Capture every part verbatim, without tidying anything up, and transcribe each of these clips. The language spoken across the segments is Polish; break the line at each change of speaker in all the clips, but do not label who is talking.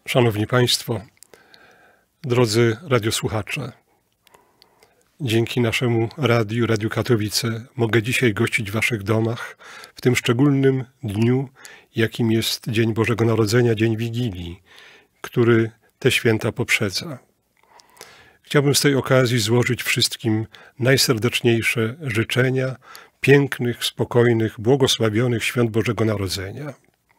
Szanowni Państwo, drodzy radiosłuchacze, dzięki naszemu radiu, Radiu Katowice, mogę dzisiaj gościć w Waszych domach w tym szczególnym dniu, jakim jest Dzień Bożego Narodzenia, Dzień Wigilii, który te święta poprzedza. Chciałbym z tej okazji złożyć wszystkim najserdeczniejsze życzenia pięknych, spokojnych, błogosławionych świąt Bożego Narodzenia.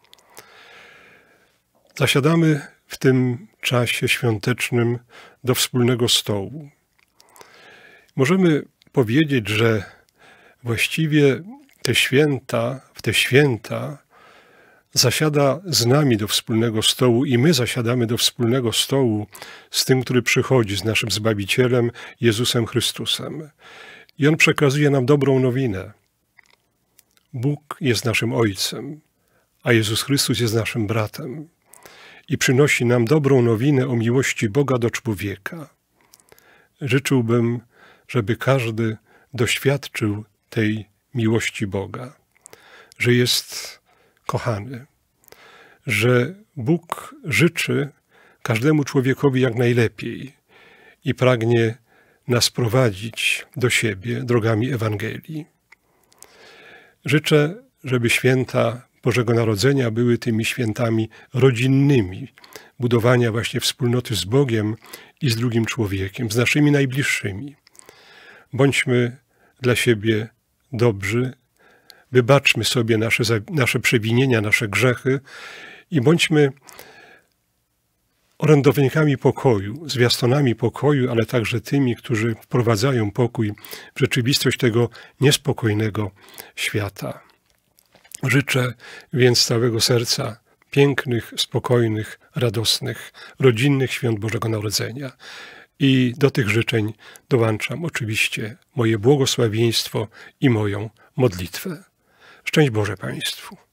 Zasiadamy w tym czasie świątecznym do wspólnego stołu. Możemy powiedzieć, że właściwie te święta, w te święta zasiada z nami do wspólnego stołu i my zasiadamy do wspólnego stołu z tym, który przychodzi, z naszym Zbawicielem, Jezusem Chrystusem. I On przekazuje nam dobrą nowinę. Bóg jest naszym Ojcem, a Jezus Chrystus jest naszym bratem. I przynosi nam dobrą nowinę o miłości Boga do człowieka. Życzyłbym, żeby każdy doświadczył tej miłości Boga, że jest kochany, że Bóg życzy każdemu człowiekowi jak najlepiej i pragnie nas prowadzić do siebie drogami Ewangelii. Życzę, żeby święta Bożego Narodzenia były tymi świętami rodzinnymi, budowania właśnie wspólnoty z Bogiem i z drugim człowiekiem, z naszymi najbliższymi. Bądźmy dla siebie dobrzy, wybaczmy sobie nasze, nasze przewinienia, nasze grzechy i bądźmy orędownikami pokoju, zwiastunami pokoju, ale także tymi, którzy wprowadzają pokój w rzeczywistość tego niespokojnego świata. Życzę więc z całego serca pięknych, spokojnych, radosnych, rodzinnych świąt Bożego Narodzenia. I do tych życzeń dołączam oczywiście moje błogosławieństwo i moją modlitwę. Szczęść Boże Państwu.